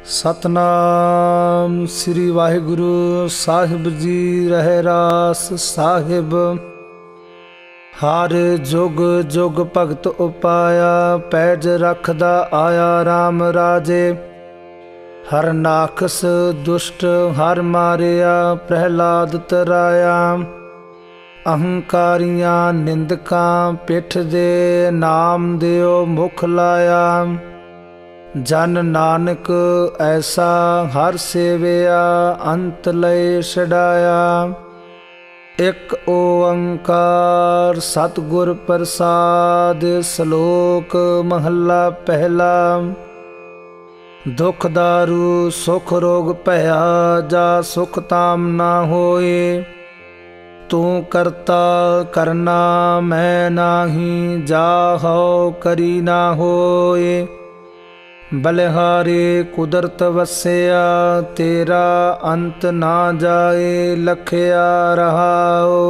सतनाम श्री वाहिगुरु साहिब जी। रह रास साहिब हर जुग जुग भगत उपाया, पैज रखदा आया राम राजे। हर नाखस दुष्ट हर मारिया, प्रहलाद तराया। अहंकारियां निंदकां पिठ दे, नाम दियो मुख लाया। जन नानक ऐसा हर सेविया, अंत लय छड़ाया। एक ओंकार सतगुर प्रसाद, श्लोक महला पहला। दुख दारू सुख रोग भया, जा सुख ताम ना होए। तू करता करना मैं नाही, जा हो करी ना होए। बलिहारे कुदरत वसिया, तेरा अंत ना जाए लखया रहाओ।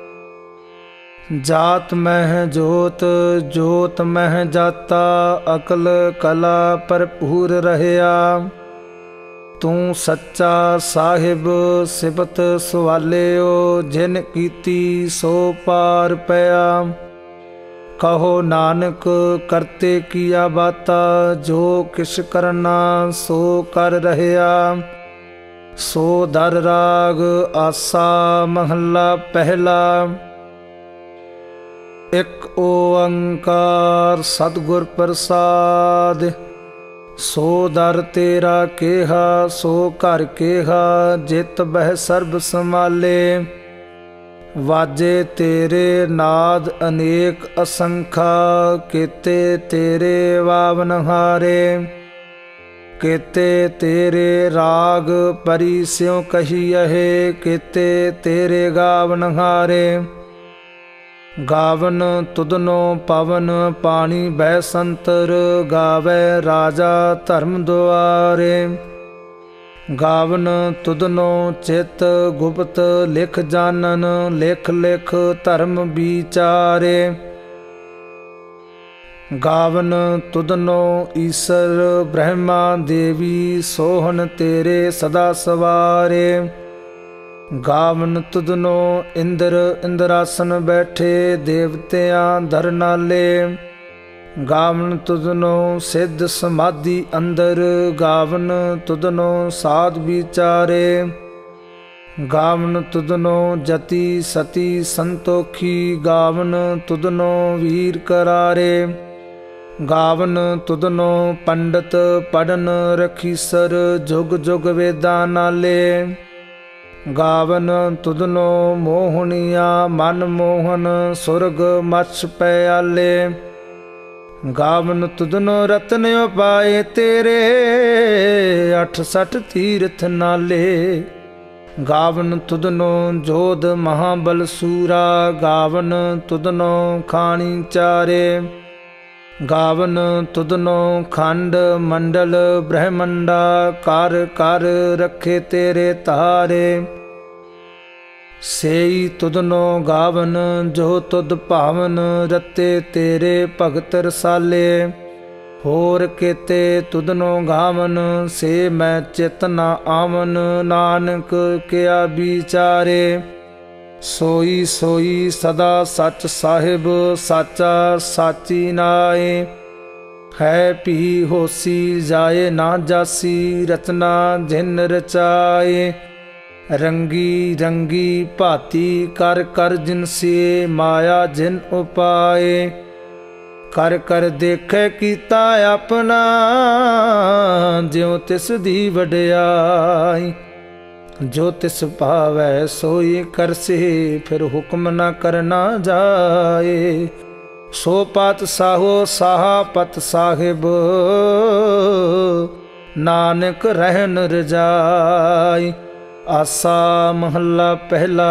जात मह जोत जोत मह जाता, अकल कला भरपूर रहया। तू सच्चा साहिब सिबत सवालियो, जिन कीती सो पार पया। कहो नानक करते किया बाता, जो किश करना सो कर रहया। सो दर राग आसा महला पहला। एक ओंकार सतगुर प्रसाद, सो दर तेरा केहा सो घर केहा। जित बह सर्ब संभाले, वाजे तेरे नाद अनेक असंखा। केते तेरे वावन हारे, केते तेरे राग परी स्यों कहियहे। केते तेरे गावन हारे, गावन तुदनो पवन पानी बह संतर। गावे राजा धर्म द्वारे, गावन तुदनो चित गुप्त लिख जानन। लिख लिख धर्म विचारे, गावन तुदनो ईसर ब्रह्मा देवी। सोहन तेरे सदा सवारे, गावन तुदनो इंद्र इंद्रासन बैठे। देवतियां धर नाले, गावन तुदनो सिद्ध समाधि अंदर। गावन तुदनो साध विचारे, गावन तुदनो जति सती संतोखी। गावन तुदनो वीर करारे, गावन तुदनो पंडित पढ़न रखीसर। जुग जुग वेदा नाले, गावन तुदनो मोहनिया मन मोहन। सुरग मछ प्याले, गावन तुदनो रतन उपाए तेरे। 68 तीर्थ नाले, गावन तुदनो जोध महाबल सूरा। गावन तुदनो खानी चारे, गावन तुदनो खंड मंडल ब्रह्मंडा। कर कर रखे तेरे तारे, सेई तुदनो गावन जो तुद भावन। रते तेरे भगत रसाले, होर केते तुदनो गावन। से मैं चित न आवन, नानक किया विचारे। सोई सोई सदा सच साहिब, साचा साची नाए। है भी होसी जाए ना जासी, रचना जिन रचाए। रंगी रंगी भाती कर कर जिनसे, माया जिन उपाए। कर कर देखे कीता अपना, ज्यों तिस दी वड्याई। जो तिस भावै सोई करसे, फिर हुक्म न करना जाए। सो पत साहो साहा पत साहिब, नानक रहन रजाई। आसा महला पहला।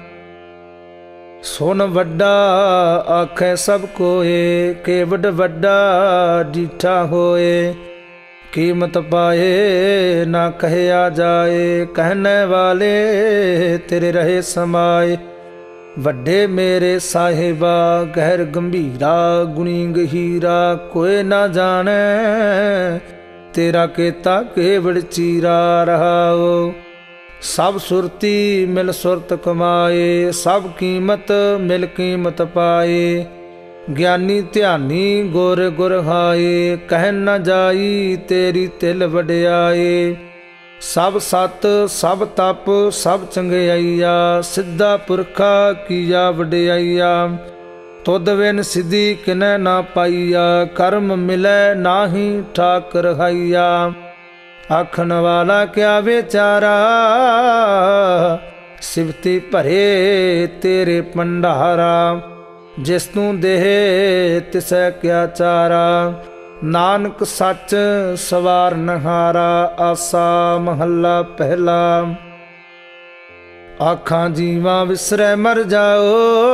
सुन वड्डा आखे सब कोए, केवड वड्डा डीठा होए। कीमत पाए ना कहया जाए, कहने वाले तेरे रहे समाए। वड्डे मेरे साहिबा गहर गंभीरा, गुणी गहीरा। कोई ना जाने तेरा केता केवड़ चीरा रहाओ। सब सुरती मिल सुरत कमाए, सब कीमत मिल कीमत पाए। ज्ञानी ध्यानी गुर गुर हाए, कह न जाई तेरी तिल वड्याए। सब सत सब तप सब चंगियाइया, सिद्धा पुरखा कीया वड्याइया। तुद बिन सिद्धि किनै ना पाइया, कर्म मिलै नाहि ठाक रहाइया। आखन वाला क्या बेचारा, सिवती भरे तेरे भंडारा। जिस तू देह तिसै क्या चारा, नानक सच सवार नहारा। आसा महला पहला। आखां जीवां विसरै मर जाओ,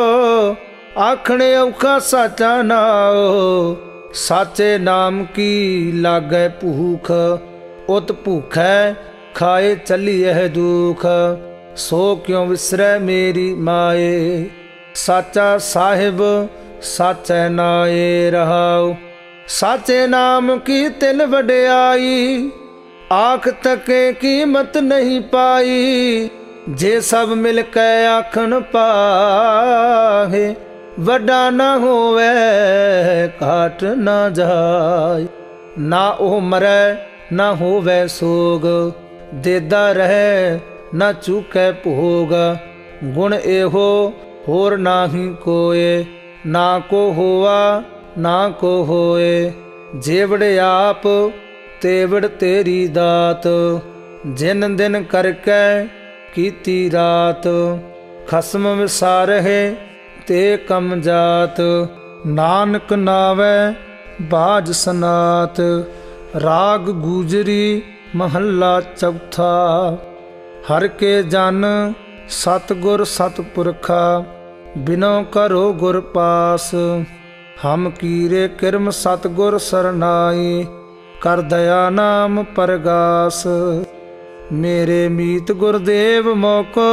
आखणे औखा साचा नाओ। साचे नाम की लागै भूख, उत भूखै खाए चली यह दुख। सो क्यों विसरै मेरी माए, साचा साहिब साचे नाए रहाओ। साचे नाम की तिल वड्याई, आख तके कीमत नहीं पाई। जे सब मिल कै आखन पाहे, वड्डा ना होवे घाट ना जाए। ना ओ मरै ना होवे सोग, देदा रहे ना चूकै भोग। गुण एहो होर नाही कोय, ना को होवा ना को होए। जेवड़ आप तेवड़ तेरी दात, जिन दिन करके कीती रात। खसम विसारहे ते कम जात, नानक नावै बाज सनात। राग गुजरी महला चौथा। हर के जन सतगुर सतपुरखा, बिनो करो गुर पास। हम कीरे किरम सतगुर सरनाई, कर दया नाम परगास। मेरे मीत गुरदेव मोको,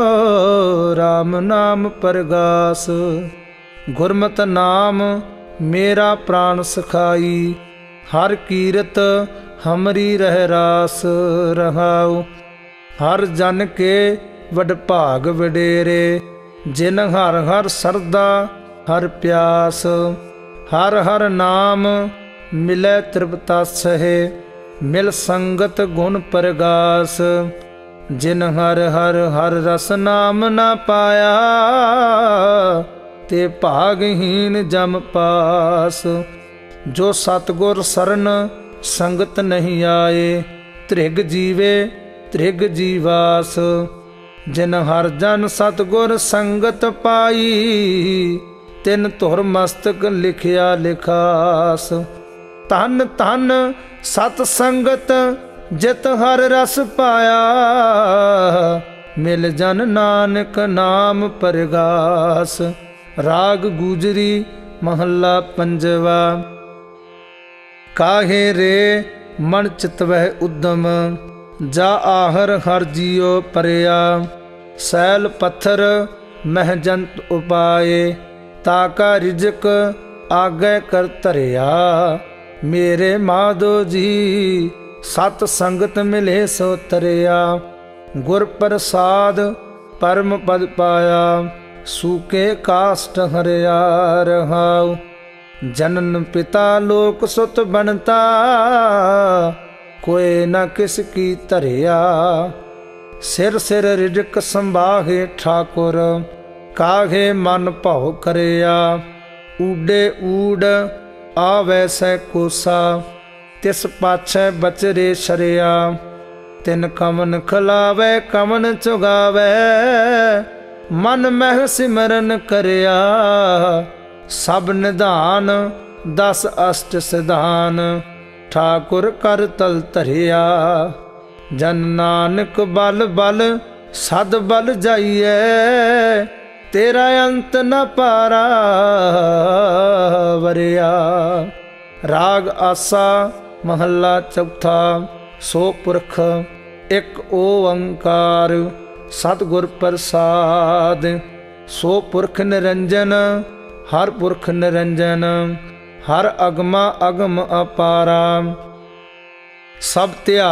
राम नाम परगास। गुरमत नाम मेरा प्राण सखाई, हर कीरत हमरी रह रास रहाओ। हर जन के वड भाग वडेरे, जिन हर हर सरदा हर प्यास। हर हर नाम मिलै तृप्तास है, मिल संगत गुण परगास। जिन हर हर हर रस नाम ना पाया, ते भागहीन जम पास। जो सतगुर सरन संगत नहीं आए, त्रिग जीवे त्रिग जीवास। जिन हर जन सतगुर संगत पाई, तिन धुर मस्तक लिखिया लिखास। धन धन सत संगत जित हर रस पाया, मिल जन नानक नाम परगास। राग गुजरी महला पंजवा। काहे रे मन चितवह उद्दम, जा आहर हर जियो परया। सैल पत्थर महजंत उपाए, ताका रिजक आगे कर धरिया। मेरे माधो जी सत संगत मिले सो तरया। गुर प्रसाद परम पद पाया, सूके काष्ट हरिया रहाओ। जनन पिता लोक सुत बनता, कोई न किसकी धरिया। सिर सिर रिजक संभाहे ठाकुर, काहे मन भाव करया। ऊडे ऊड आवै सै कोसा, तिस पाछै बचरे शरिया। तिन कमन खिलावै कमन चुगावै, मन मह सिमरन करया। सब निधान दस अष्ट सिधान, ठाकुर कर तल धरिया। जन नानक बल बल सद बल जाइए, तेरा अंत न पारा वरिया। राग आसा महला चौथा। सो पुरख एक ओंकार, सतगुर प्रसाद। सो पुरख निरंजन, हर पुरख निरंजन। हर अगमा अगम अपारा। सब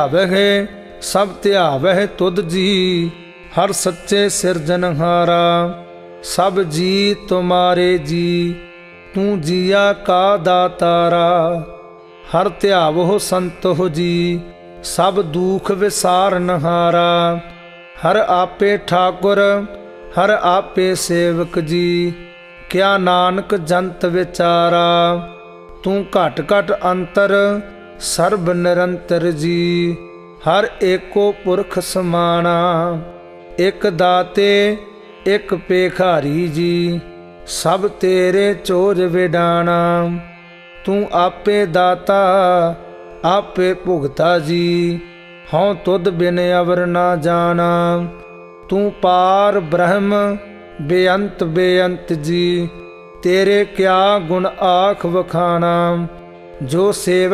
त्यावह तुद जी, हर सच्चे सिरजनहारा। सब जी तुम्हारे जी, तू जिया का दातारा। हर त्यावो संत हो जी, सब दुख विसारनहारा। हर आपे ठाकुर, हर आपे सेवक जी, क्या नानक जंत विचारा। तू घट घट अंतर, सर्ब निरंतर जी, हर एको पुरख समाना। एक दाते एक पेखारी जी, सब तेरे चोज विडाना। तू आपे दाता आपे भुगता जी, हों तुद बिन अवर ना जाना। तू पार ब्रह्म बेअंत बेअंत जी, तेरे क्या गुण आख वखाना। जो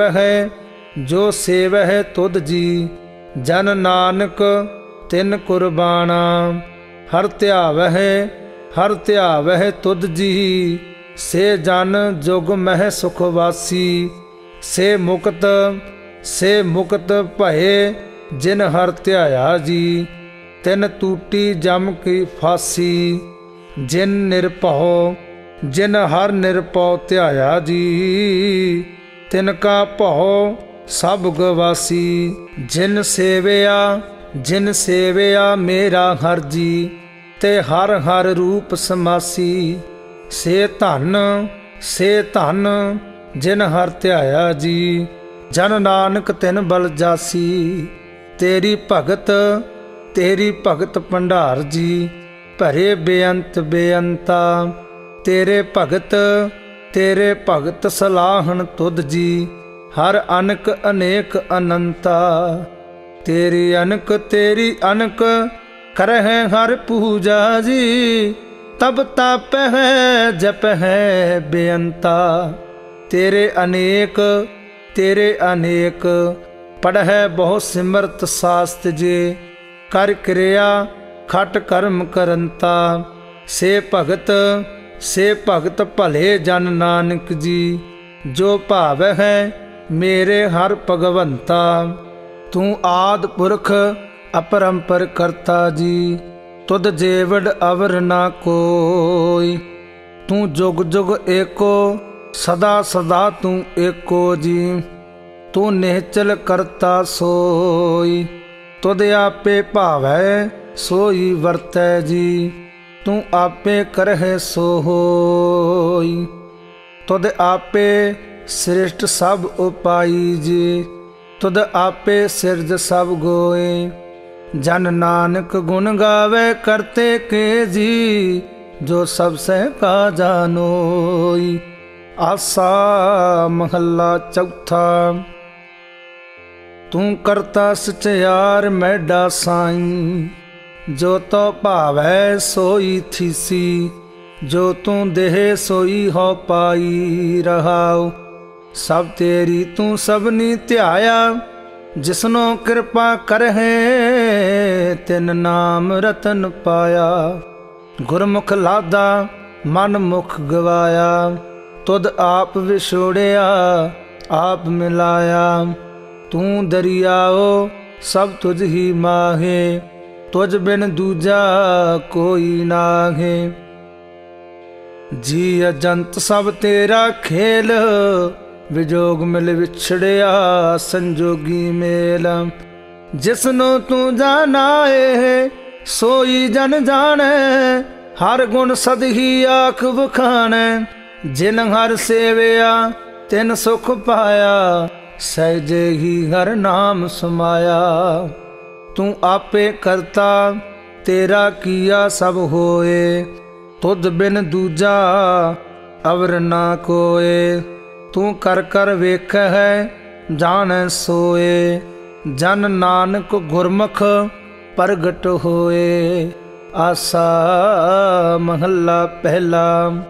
सेव है तुद जी, जन नानक तिन कुर्बाना। हर त्यावह तुद जी, से जन जुग मह सुखवासी। से मुक्त भये जिन हर त्याया जी, तिन टूटी जम की फांसी। जिन हर निरपौ त्याया जी, तिनका भौ सब गवासी। जिन सेवया मेरा हर जी, ते हर हर रूप समासी। से धन जिन हर त्याया जी, जन नानक तिन बल जासी। तेरी भगत भंडार जी, भरे बेअंत बेअंता। तेरे भगत सलाहन तुद जी, हर अनक अनेक अनंता। तेरी अनक करह हर पूजा जी, तब ताप है जप है बेअंता। तेरे अनेक पढ़ बहु सिमरत शास्त्र जे, कर क्रिया खट कर्म करंता। से भगत भले जन नानक जी, जो भाव है मेरे हर भगवंता। तू आद पुरख अपरंपर करता जी, तुद जेवड़ अवर ना कोई। तू जुग जुग एको, सदा सदा तू एको जी, तू निहचल करता सोई। तुद आपे भावै सोई वर्तै जी, तू आपे करहे सो होई। तुद आपे श्रेष्ठ सब उपाई जी, तुद आपे सिरज सब गोए। जन नानक गुण गावे करते के जी, जो सब सह का जानोई। आसा महला चौथा। तू करता सचयार मैडा साई, जो तो भावै सोई थीसी। जो तू देह सोई हो पाई रहाओ। सब तेरी तू सबनी ध्याया, जिसनो कृपा करहे तिन नाम रतन पाया। गुरमुख लादा मन मुख गवाया, तुद आप विछोड़िया आप मिलाया। तू दरियाओ सब तुझ ही माहे, तुझ बिन दूजा कोई नाहे। जी अजंत सब तेरा खेल, विजोग मिल विछड़िया संजोगी मेल। जिसनो तू जानाए सोई जन जाने, हर गुण सद ही आख बखाने। जिन हर सेवया तिन सुख पाया, सहजे ही हर नाम समाया। तू आपे करता तेरा किया सब होए, तुद बिन दूजा अवर ना कोए। तू कर कर वेख है जान सोए, जन नानक गुरमुख प्रगट होए। आसा महला पहला।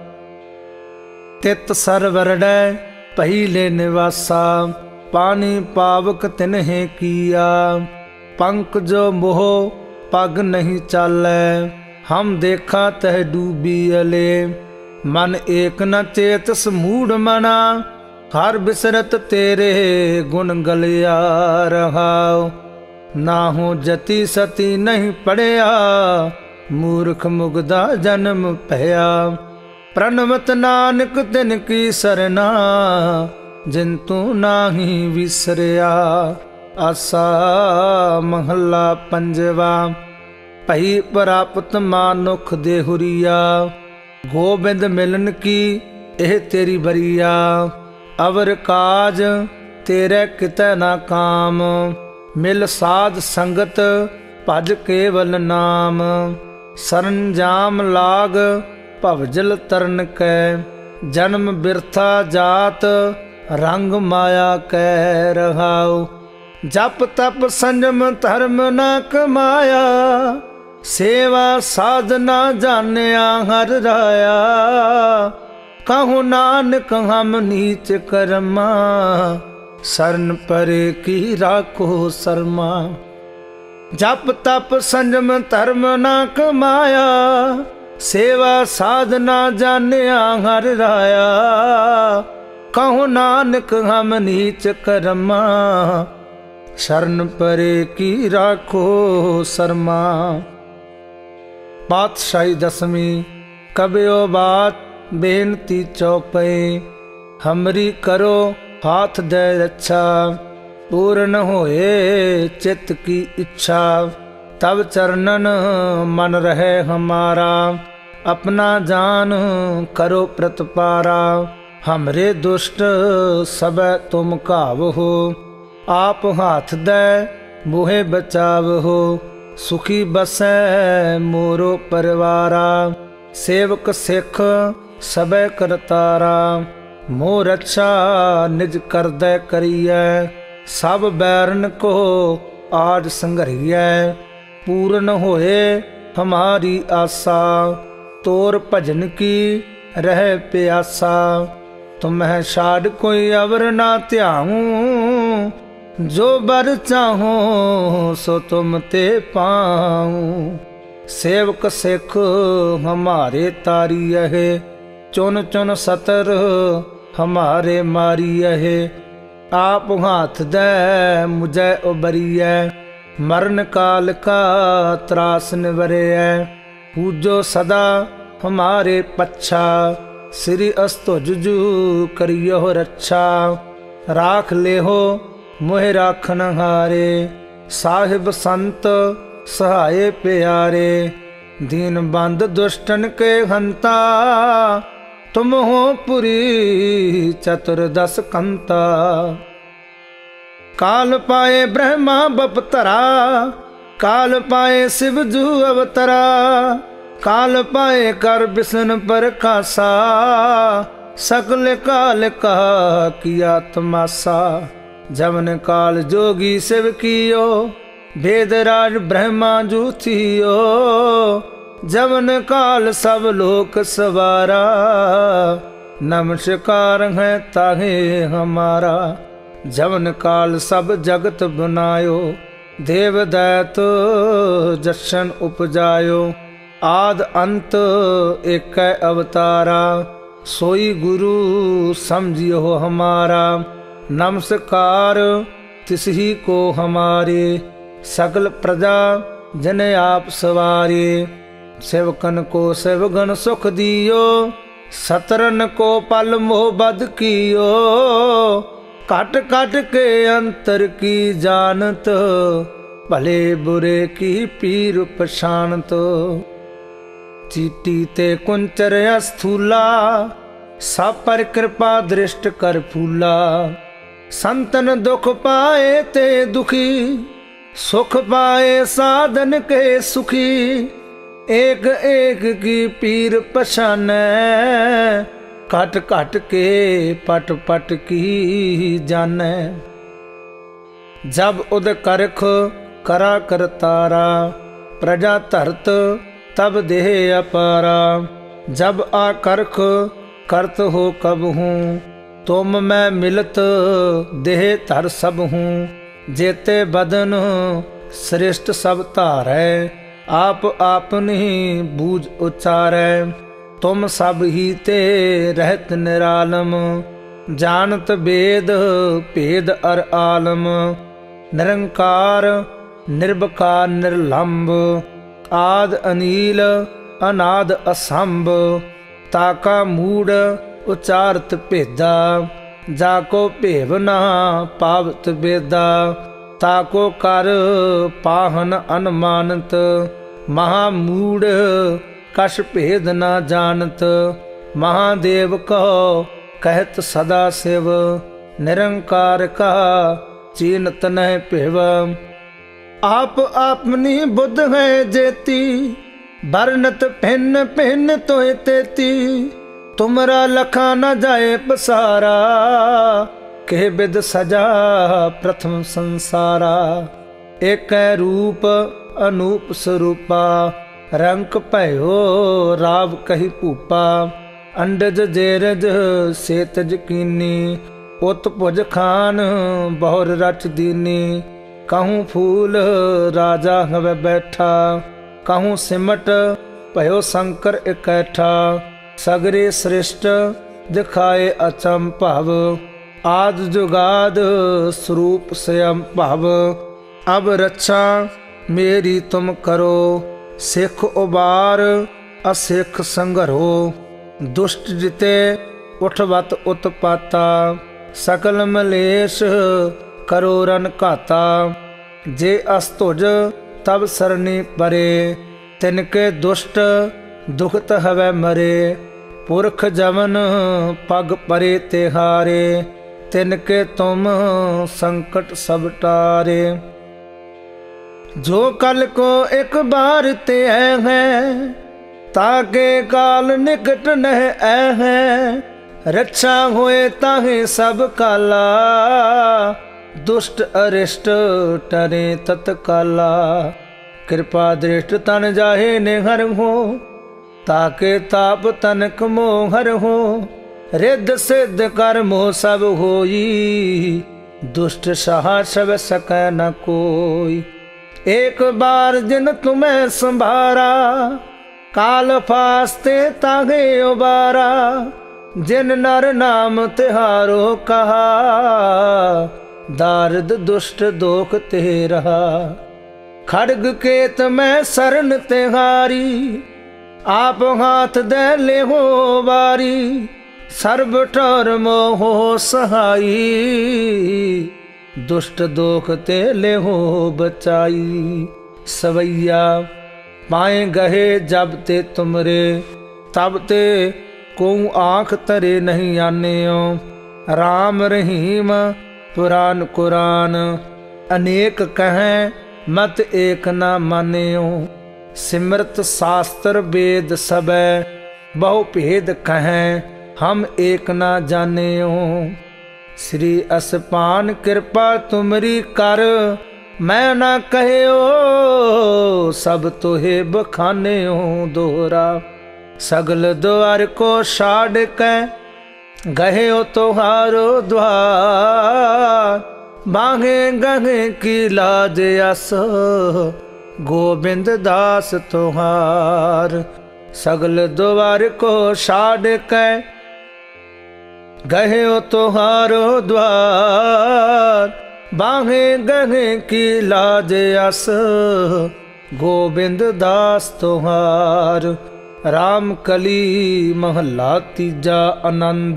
तित सरवरडै पहिले निवासा, पानी पावक तिन्हे किया। पंख जो मोह पग नहीं चालै, हम देखा तह डूबी अले। मन एक न चेतस मूढ़ मना, हर बिसरत तेरे गुण गलिया रहाओ। नाहु जति सती नहीं पढ़िया, मूर्ख मुगदा जन्म पया। प्रणवत नानक तिन की सरना, जिन तू नाही विसरिया। आसा महला पंजवा। पही प्राप्त मानुख देहुरिया, गोबिंद मिलन की एह तेरी बरिया। अवर काज तेरे कितै ना काम, मिल साध संगत भज केवल नाम। सरंजाम लाग भवजल तरन कै, जन्म बिरथा जात रंग माया कै रहाओ। जप तप संयम धर्म न कमाया, सेवा साधना जानिया हर राया। कहूँ नानक हम नीच कर्मा, शरण परे की राखो शर्मा। जप तप संयम धर्म न कमाया, सेवा साधना जानिया हर राया। कहूँ नानक हम नीच कर्मा, शरण परे की राखो शर्मा। पातशाही दसवीं। कबियो बात बेनती चौपे, हमरी करो हाथ दे रक्षा। पूर्ण होए चित्त की इच्छा, तब चरणन मन रहे हमारा। अपना जान करो प्रतिपारा, हमरे दुष्ट सब तुम कावहो। आप हाथ दे मोहे बचावहो, सुखी बसै मोरो परिवारा। सेवक सिख सबे करतारा, मोह रक्षा निज करदै करियै। सब बैरन को आज संघरियै, पूर्ण होए हमारी आशा। तोर भजन की रह प्यासा, तुम्हें छाड़ कोई अवर ना ध्याऊं। जो बर चाहो सो तुम ते पाऊं। सेवक सिख हमारे तारी है, चुन चुन सतर हमारे मारी है। आप हाथ दे मुझे उबरिय, मरण काल का त्रास निवरे। पूजो सदा हमारे पच्छा, श्री अस्तो जुजू करियो रक्षा। राख ले हो मोह राखन हारे, साहिब संत सहाय प्यारे। दीन बंद दुष्टन के हंता, तुम हो पुरी चतुर्दश कंता। काल पाए ब्रह्मा बपतरा, काल पाए शिव जू अवतरा। काल पाए कर बिसन पर कासा, सकल काल का किया तमासा। जवन काल जोगी शिव कियो, भेदराज ब्रह्मा जूथियो। जवन काल सब लोक सवारा, नमस्कार है ताहे हमारा। जवन काल सब जगत बनायो, देव दैत जशन उपजायो। आद अंत एक अवतारा, सोई गुरु समझियो हमारा। नमस्कार तिसही को हमारे, सकल प्रजा जन आप सवारे। सेवकन को सेवगन सुख दियो, सतरन को पल मोह बद कियो। काट काट के अंतर की जानत, भले बुरे की पीर पछानत। चीटी ते कुंचर अस्थूला, सब पर कृपा दृष्ट कर फूला। संतन दुख पाए ते दुखी, सुख पाए साधन के सुखी। एक एक की पीर पछानै, कट कट के पट पट की जानै। जब उद करख करा करतारा, प्रजा धरत तब देह अपारा। जब आकरख करत हो कब हूँ, तुम मैं मिलत देह धर सब हूँ। जेते बदन श्रेष्ठ सब धारै, आप आपनी बूझ उचारै। तुम सब ही ते रहत निरालम, जानत वेद भेद अर आलम, निरंकार निर्विकार निर्लंब, आद अनील अनाद असंभ, ताका मूड उचारत भेदा, जाको भेव ना पावत बेदा, ताको कर पाहन अनुमानत, महामूड कश भेद न जानत, महादेव कहो कहत सदा शिव, निरंकार का चीनत न पिव। आप अपनी बुद्ध है जेती, वर्णत भिन्न भिन्न तोय तेती, तुमरा लखा न जाए पसारा, के बिद सजा प्रथम संसारा। एक रूप अनूप स्वरूपा, रंक भयो राव कही पूपा, अंडज जेरज सेतज कीनी, उत भुज खान बहुर रच दीनी। कहूँ फूल राजा हवे बैठा, कहूँ सिमट भयो शंकर इकैठा, सगरे श्रेष्ठ दिखाए अचंभव, आद जुगाद स्वरूप स्वयं भव। अब रक्षा मेरी तुम करो, सिख उबार असिख संगरो, दुष्ट जिते उठवत उत्पाता, सकल मलेश करो रन घाता। जे अस्तुज तब सरनी परे, तिनके दुष्ट दुखत हवै मरे। पुरख जमन पग परे तिहारे, तिनके तुम संकट सब टारे। जो कल को एक बार ते है, ताके काल निकट नह है। रक्षा होए ताहे सब काला, दुष्ट अरिष्ट टरे तत्काला। कृपा दृष्ट तन जाहे निहर हो, ताके ताप तनक मोहर हो। रिद्ध सिद्ध कर्मो सब होई, दुष्ट सहा सब सकै न कोई। एक बार जिन तुम्हें संभारा, काल फास्ते तागे उबारा। जिन नर नाम तिहारो कहा, दारिद दुष्ट दोख ते रहा। खड़ग केत में शरण तिहारी, आप हाथ दे ले हो बारी। सर्ब ठोर मोह सहाई, दुष्ट दोख ते ले हो बचाई। सवैया पाए गहे जब ते तुमरे, तब ते को आँख तरे नहीं आन्यो। राम रहीम पुराण कुरान, अनेक कहें मत एक न मान्यो। सिमरत शास्त्र वेद सबे, बहु भेद कहें हम एक न जान्यो। श्री असपान कृपा तुमरी कर, मैं न कहो सब तुहे बखान्यो दोहरा। सगल द्वार को छाड़ के गहे तोहारो द्वार। बांगे गहे की लाज अस, गोविंद दास तोहार। सगल द्वार को छाड़ के गहे तोहारो द्वार। बाहे गहे की लाज अस, गोविंद दास तोहार। राम कली महला तीजा आनंद।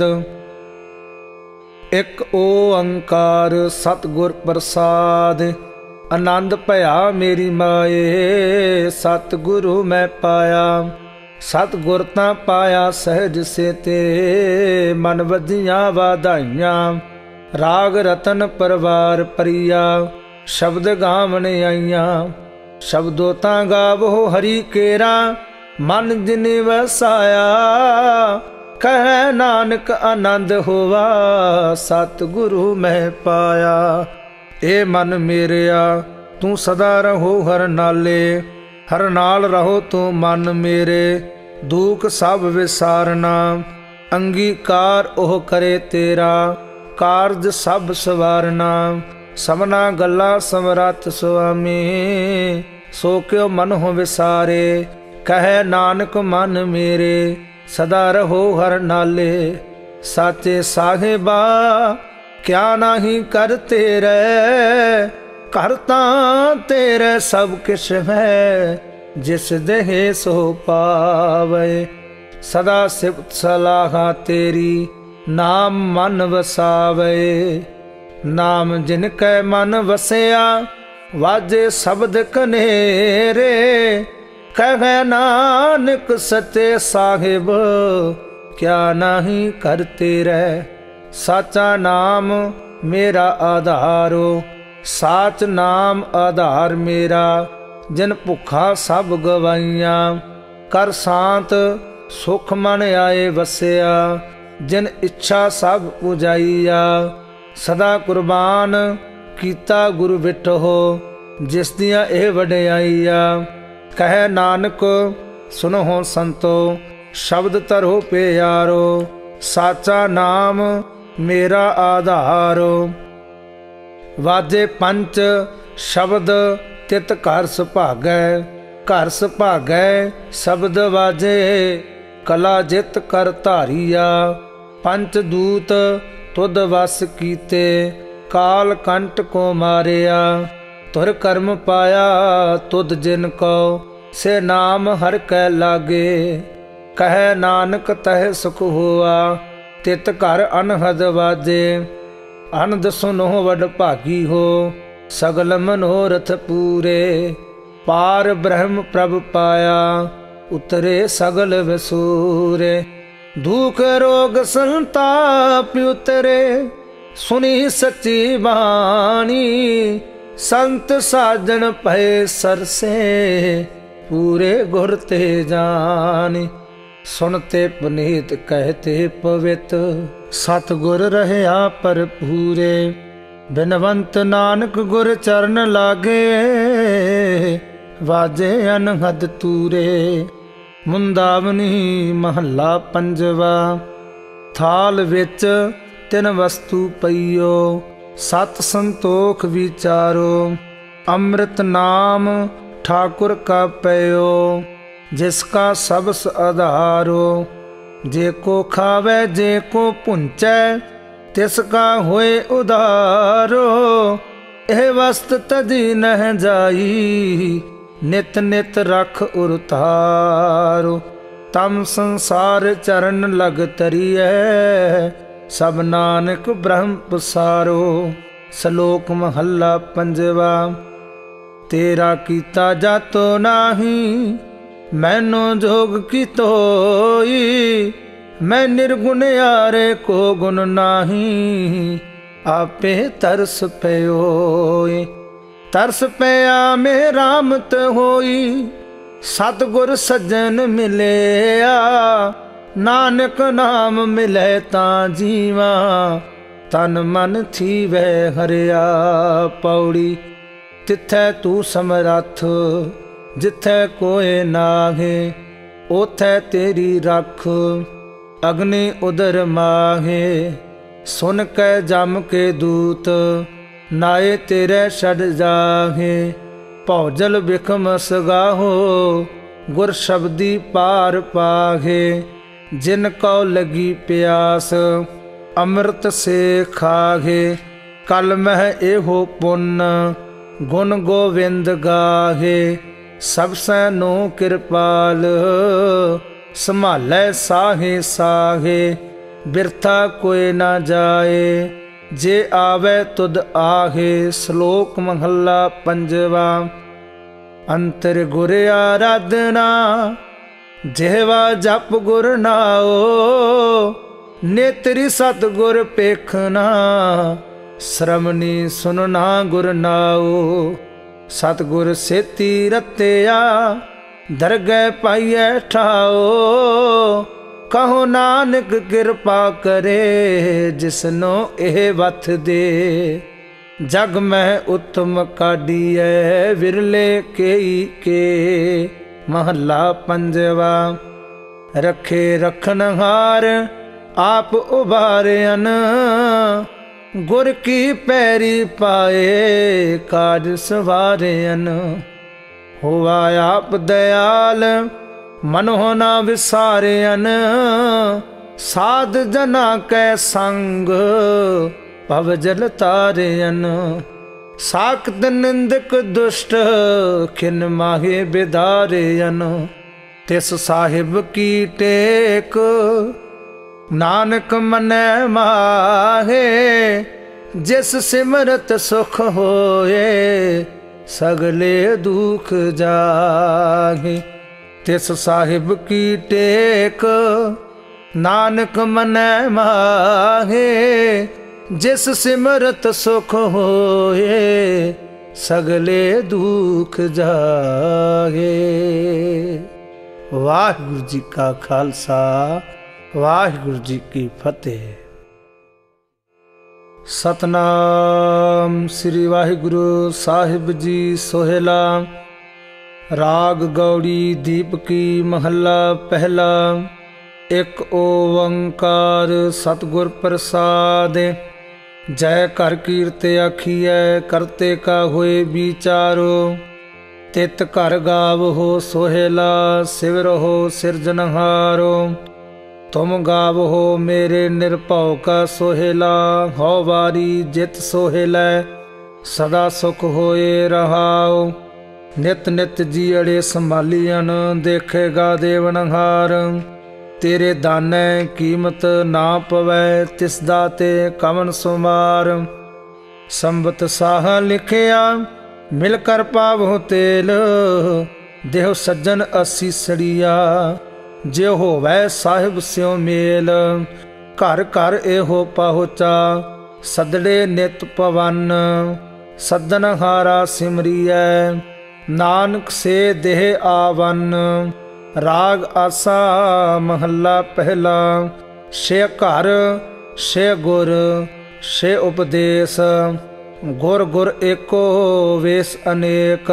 एक ओंकार सतगुर प्रसाद, आनंद भया मेरी माए। सतगुरु मैं पाया, सतगुर तां पाया सहज से ते। मन वधियां वाधाइयां, राग रतन परवार परिया। शब्द गावन आईयां, शब्दों तां गावो हरि केरा। मन जिने वसाया, कह नानक आनंद होवा। सतगुरु मैं पाया। ए मन मेरिया तू सदा रहो हर नाले। हर नाल रहो तू मन मेरे। दुख सब विसारना, अंगीकार ओह करे तेरा। कारज सब सवारना, सबना गल्ला समरथ स्वामी। सो क्यों मन हो विसारे, कहे नानक मन मेरे। सदा रहो हर नाले, साचे साहिबा क्या नहीं कर तेरे, करता तेरे सब किश है, जिस देहे सो पावे। सदा सिफत सलाहा तेरी, नाम मन वसावे। नाम जिनकै मन वसया, वाजे शब्द कनेरे। कहे नानक सचे साहिब, क्या नहीं करते रह। साचा नाम मेरा आधारो, साच नाम आधार मेरा। जिन भुखा सब गवाइया, कर शांत सुख मन आए वसया। जिन इच्छा सब पुजाइया, सदा कुर्बान कीता गुरु बिठो। जिस दियां ए वडियाइया, कहे नानक सुनो संतो। शब्द तरो प्यारो, साचा नाम मेरा आधारो। वाजे पंच शब्द तित घर सुभागै, घर सुभागै शब्द वाजे। कला जित कर धारिया, पंच दूत तुद वस कीते। काल कंट को मारिया, तुर कर्म पाया तुद जिन को। से नाम हर कै लागे, कहे नानक तह सुख हुआ। तित घर अनहद वाजे, अनद सुनो वड भागी हो। सगल मनोरथ पूरे, पार ब्रह्म प्रभ पाया। उतरे सगल वसूरे, दुख रोग संताप उतरे। सुनी सच्ची बाणी, संत साजन भय सरसे। पूरे गुर ते जानी, सुनते पुनीत कहते पवित। सतगुर रहया पर पूरे, बिनवंत नानक गुर चरण लागे। वाजे अनहद तूरे, मुंदावनी महला पंजवा। थाल विच तिन वस्तु पईयो, सत संतोख विचारो। अमृत नाम ठाकुर का पयो, जिसका सबस आधारो। जे को खावे जे को पुंचै, तिसका होए उधारो। एह वस्त तजी नह जाई, नित नित रख उरतारो। तम संसार चरण लग तरिए, सब नानक ब्रह्म पसारो। श्लोक महला पंजवा। तेरा कीता जातो नाही, मैनो जोग की तोई। मैं निर्गुण यारे को गुण नाही, आपे तरस पयोई। तरस पया में रामत होई, सतगुर सज्जन मिलया। नानक नाम मिले ता जीवा, तन मन थी वह हरिया। पौड़ी तिथै तू समरथ, जिथै कोय नाहे। ओथै तेरी रख, अग्नि उदर माहे। सुन कै जम के दूत, नाए तेरे छड़ जाहे। भौजल बिखम सगाहो, गुर शब्दी पार पाहे। जिन को लगी प्यास, अमृत से खाहे। कल मह एहो पुन्न, गुण गोविंद गाहे। सब सैनो कृपाल, संभालै साहे साहे। बिरथा कोई ना जाए, जे आवे तुद आहे। श्लोक महला पंजवा। अंतर गुर आराधना, जेवा जप गुर नाओ। नेत्री सतगुर पेखना, श्रमणी सुनना गुर नाओ। सतगुर सेती रत्या, दरगह पाइए ठाओ। कहो नानक कृपा करे, जिसनो एह वथ दे। जग में उत्तम काढ़िए, विरले केई के। महला पंजवा। रखे रखनहार, आप उबारन। गुर की पैरी पाए, काज सवारन। हुआ आप दयाल, मनो ना विसारन। साध जना कै संग भव जल तारयन। साकत निंदक दुष्ट खिन माहे बिदारयन। तिस साहिब की टेक नानक मनै माहे। जिस सिमरत सुख होए सगले दुख जागे। तिस साहिब की टेक नानक मनै माहे। जिस सिमरत सुख होए सगले दुख जागे। वाहिगुरु जी का खालसा वाहिगुरु जी की फतेह। सतनाम श्री वाहिगुरु साहिब जी सोहेला। राग गौड़ी दीपकी महला पहला। एक ओंकार सतगुर प्रसाद। जय कर कीर्ति आखिए करते का होए विचारो। तित घर गाव हो सोहेला सिवर हो सिरजनहारो। तुम गाव हो मेरे निरभव का सोहेला। हो वारी जित सोहेला सदा सुख होए रहाओ। नित नित जीअड़े संभालियन देखेगा देवनहार। तेरे दाने कीमत ना पवै तिस दाते कवन सुमार। संबत साह लिखिया मिलकर पावो तेल। देह सज्जन असीसड़िया जे होवै साहिब स्यों मेल। घर घर एहो पहुँचा सदड़े नित पवन। सदन हारा सिमरिया नानक से देह आवन। राग आसा महला पहला। शे घर शे गुर शे उपदेश। गुर गुर एको वेश अनेक।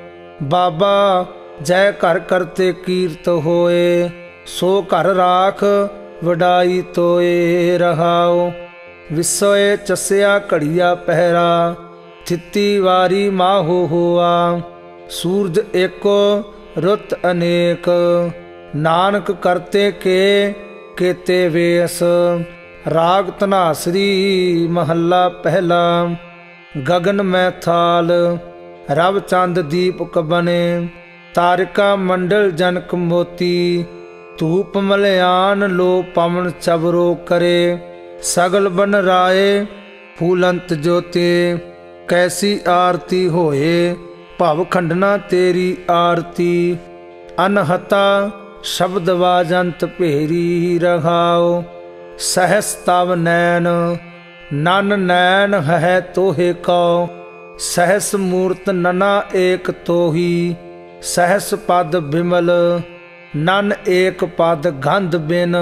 बाबा जय कर करते कीर्त होए। सो घर राख वडाई तोए रहाओ। विसोए चस्या घड़िया पहरा थिती वारी माहो हुआ। सूरज एको रुत अनेक। नानक करते के केते वेश। राग धनासरी महला पहला। गगन में थाल रव चंद दीपक बने। तारिका मंडल जनक मोती। धूप मलयान लो पवन चबरो करे। सगल बन राय फूलंत ज्योति। कैसी आरती होए भव खंडना तेरी आरती। अनहता शब्द वाजंत भेरी रहाओ। सहस तव नैन नन नैन है तोहे कौ। सहस मूर्त नना एक तोही। सहस पद बिमल नन एक पद गंध बिन।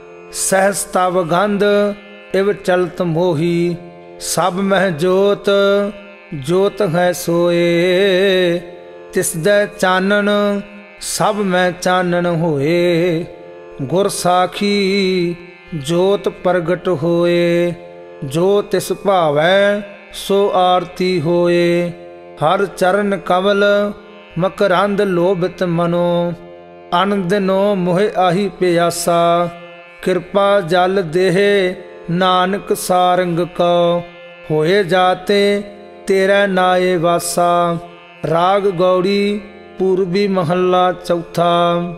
सहस तव गंध इव चलत मोही। सब मह जोत जोत है सोए। तिसदै चानन सब में चानन होए। गुर साखी जोत प्रगट होए। जो तिस भावै सो आरती होए। हर चरण कमल मकरंद लोभित मनो। अन दिनो मोह आही प्यासा। कृपा जल देह नानक सारंग को। होए जाते तेरा नाये वासा। राग गौड़ी पूर्वी महला चौथा।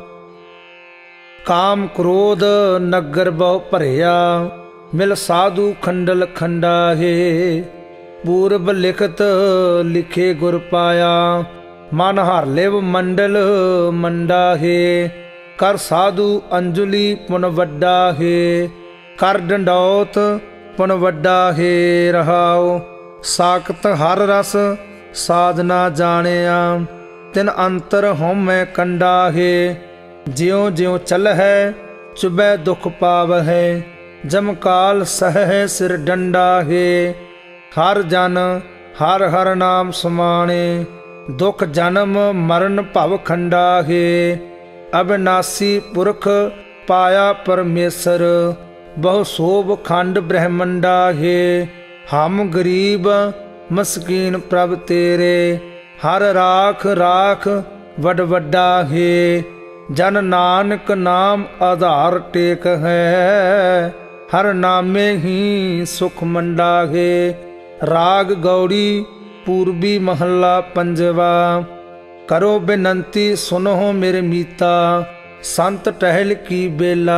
काम क्रोध नगर बहु भरिया। मिल साधु खंडल खंडा है। पूर्व लिखत लिखे गुर पाया। मन हर लिव मंडल मंडा है। कर साधु अंजुली पुन वड्डा है। कर डंडौत पुन वड्डा है रहाओ। साकत हर रस साधना जानिया। तिन अंतर होमै कंडा है। ज्यों ज्यों चल है चुबै दुख पाव है। जमकाल सह सिर डंडा है। हर जन हर हर नाम समाने। दुख जन्म मरण भव खंडा है। अविनाशी पुरख पाया परमेसर। बहु शोभ खंड ब्रह्मंडा है। हम गरीब मस्कीन प्रभ तेरे। हर राख राख वड वड्डा है। जन नानक नाम आधार टेक है, हर नामे ही सुख मंडागे। राग गौड़ी पूर्वी महला पंजवा। करो बेनंती सुनो मेरे मीता, संत टहल की बेला।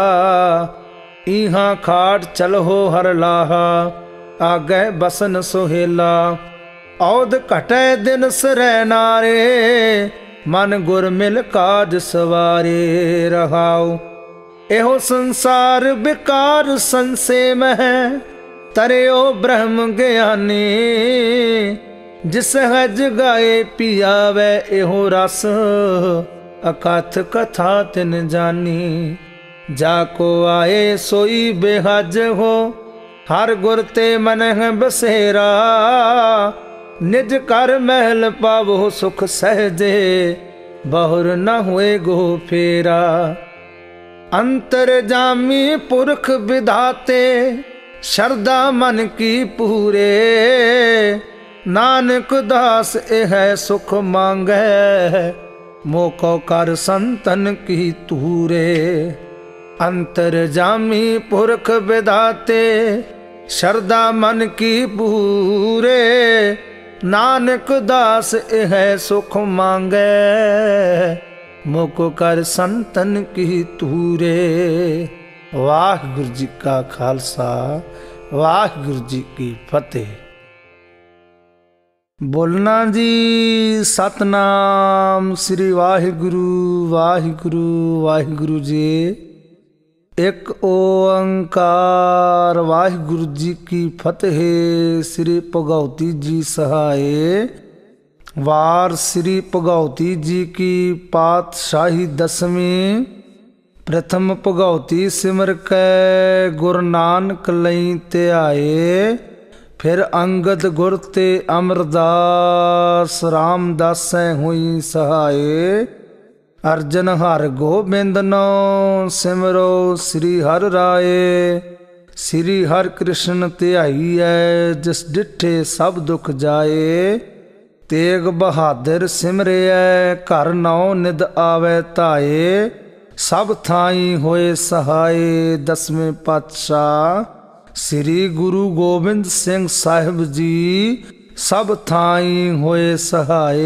इहाँ खाट चलहो हर लाहा, आगे बसन सोहेला। औद घटे दिन सरै नारे, मन गुर मिल काज सवारे। रहाओ एहो संसार बेकार संसे मह, तरियो ब्रह्म ज्ञानी। जिस हज गाए पियावे एहो रस, अकथ कथा तिन जानी। जाको आए सोई बेहज हो, हर गुर ते मन है बसेरा। निज कर महल पावो सुख सहजे, बहुर न हुए गो फेरा। अंतर जामी पुरख विधाते, शरदा मन की पूरे। नानक दास एह सुख मांगे, मोको कर संतन की तूरे। अंतर जामी पुरख विधाते, शरदा मन की पूरे। नानक दास एह सुख मांगे, मोको कर संतन की तूरे। वाहिगुरु जी का खालसा, वाहिगुरु जी की फतेह। बोलना जी सतनाम श्री वाहिगुरु वाहिगुरु वाहिगुरु जी। एक ओंकार वाहिगुरु जी की फतेह। श्री भगवती जी सहाय। वार श्री भगवती जी की पातशाही दसवीं। प्रथम भगवती सिमर कै गुरु नानक लई ते आए। फिर अंगद गुर ते अमरदास रामदासै हुई सहाय। अर्जन हर गोबिंद नो सिमरो श्री हर राय। श्री हर कृष्ण ध्याई है, जिस डिठे सब दुख जाए। तेग बहादुर सिमरे घर नौ निद आवे ताए। सब थाई होए सहाय। दसवें पातशाह श्री गुरु गोबिंद सिंह साहिब जी, सब थाई होए सहाय।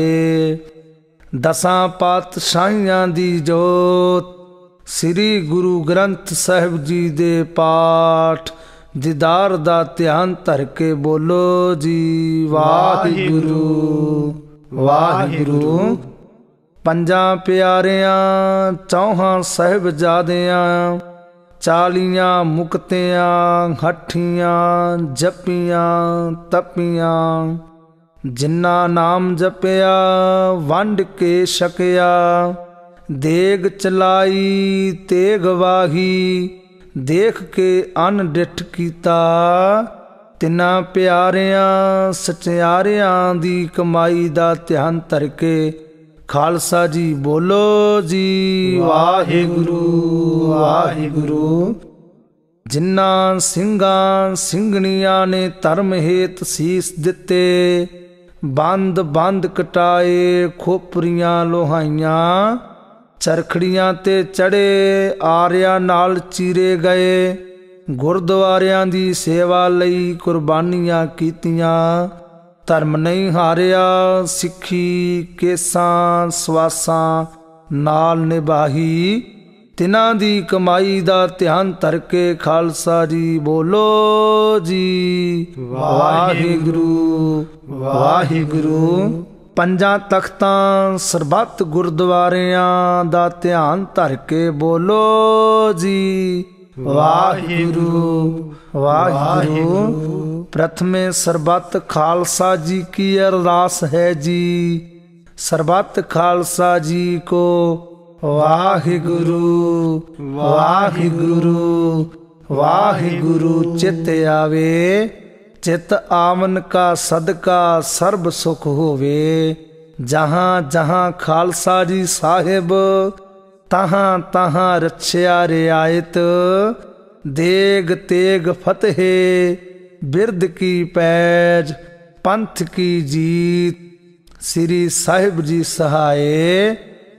दसां पातशाहियां दी जोत, श्री गुरु ग्रंथ साहिब जी दे पाठ। दीदार दा ध्यान धर के बोलो जी वाहिगुरु वाहिगुरु। पंजां प्यारियां चौहां साहिबजादियां, चालियां मुक्तियां हठियां जपियां तपियां। जिन्ना नाम जपिया वंड के छकिया। देग चलाई तेग वाही, देख के अन डिठ कीता। तिन्ना प्यारियां सचियारियां दी कमाई दा ध्यान धर के खालसा जी बोलो जी वाहिगुरु वाहिगुरु। जिन्ना ਸਿੰਘਾਂ ਸਿੰਘਣੀਆਂ ने धर्म हेत सीस दिते। बंद बंद कटाए खोपरियां लोहाइयां। चरखड़ियां ते चढ़े आरिया नाल चीरे गए। गुरद्वारियां दी सेवा लई कुर्बानियां कीतियां। धर्म नहीं हारिया सिੱਖੀ केसां ਸਵਾਸਾਂ नाल निभाही। तिन्हां दी कमाई दा ध्यान धर के खालसा जी बोलो जी वाहिगुरु वाहिगुरु। पंजां तख्तां सरबत गुरद्वारियां दा ध्यान धर के बोलो जी वाहिगुरु वाहिगुरु। प्रथमे सरबत खालसा जी की अरदास है जी। सरबत खालसा जी को वाहिगुरु वाहिगुरु वाहिगुरु चित आवे। चित आवन का सदका सर्ब सुख होवे। जहाँ जहाँ खालसा जी साहिब, तहाँ तहाँ रछया रियायत। देग तेग फतेह बिरद की पैज, पंथ की जीत। श्री साहिब जी सहाय।